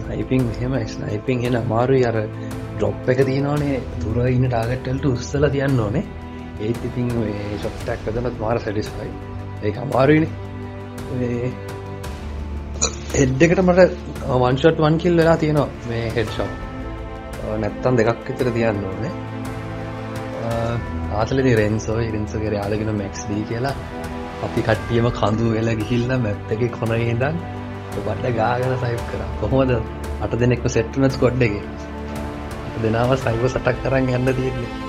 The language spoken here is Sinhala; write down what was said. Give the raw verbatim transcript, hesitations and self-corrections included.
ස්නයිපින් මෙහෙම ස්නයිපින් එන අමාරුයි අර ඩ්‍රොප් එක තියෙනවනේ දුර ඉන්න ටාගට් වලට උස්සලා තියන්න ඕනේ ඒත් ඉතින් මේ ෂොට් එකක් හදනත් මාර සැටිස්ෆයි ඒක අමාරුයිනේ මේ හෙඩ් එකට මට වන් ෂොට් වන් කිල් වෙලා තියෙනවා මේ හෙඩ් ෂොට් නැත්තම් දෙකක් විතර තියන්න ඕනේ ආතලදී රෙන්සෝ රෙන්සෝගේ යාළුවගෙන මැක්ස් ඩී කියලා අපි කට්ටියම කඳු වෙලා ගිහිල්ලා මැප් එකේ කොනේ ඉඳන් බඩ ගාගෙන සයිව් කරා කොහොමද අට දෙනෙක්ව සෙට් වුණා ස්ක්වොඩ් එකේ අට දෙනාම සයිවර් සටක් කරන් යන්න තියෙන්නේ